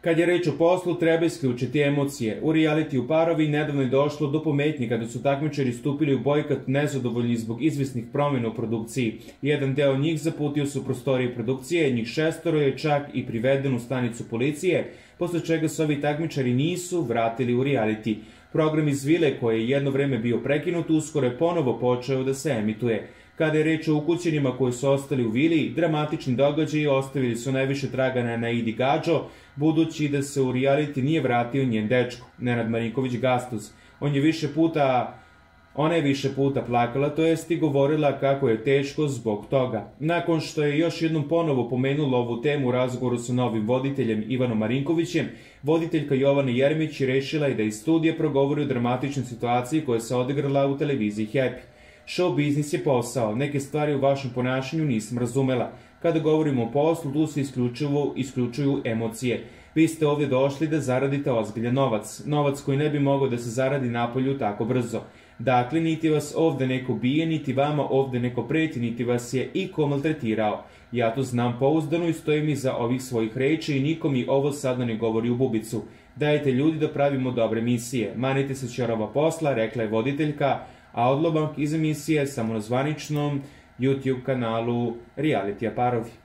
Kad je reč o poslu, treba isključiti emocije. U realitiju parovi nedavno je došlo do pometnji kada su takmičari stupili u bojkot nezadovoljni zbog izvisnih promjena u produkciji. Jedan deo njih zaputio su u prostorije produkcije, njih 6 je čak i priveden u stanicu policije, posle čega se ovi takmičari nisu vratili u reality. Program iz vile, koji je jedno vreme bio prekinut, uskoro je ponovo počeo da se emituje. Kada je reč o ukućenima koji su ostali u vili, dramatični događaji ostavili su najviše traga na Aidi Gadžo, budući da se u reality nije vratio njen dečko, Nenad Marinković Gastuz. Ona je više puta plakala, to jest i govorila kako je teško zbog toga. Nakon što je još jednom ponovo pomenula ovu temu u razgovoru sa novim voditeljem Ivanom Marinkovićem, voditeljka Jovana Jeremić rešila je da iz studija progovori o dramatičnoj situaciji koja se odigrala u televiziji Happy. Show biznis je posao, neke stvari u vašem ponašanju nisam razumela. Kada govorimo o poslu, tu se isključuju emocije. Vi ste ovdje došli da zaradite ozbiljan novac, novac koji ne bi mogao da se zaradi napolju tako brzo. Dakle, niti vas ovdje neko bije, niti vama ovdje neko preti, niti vas je iko maltretirao. Ja to znam pouzdano i stojim iza ovih svojih reči i niko mi ovo sada ne govori u bubicu. Dajte ljudi da pravimo dobre misije, manite se čarova posla, rekla je voditeljka, a odlomak iz emisije samo na zvaničnom YouTube kanalu Realitija Parovi.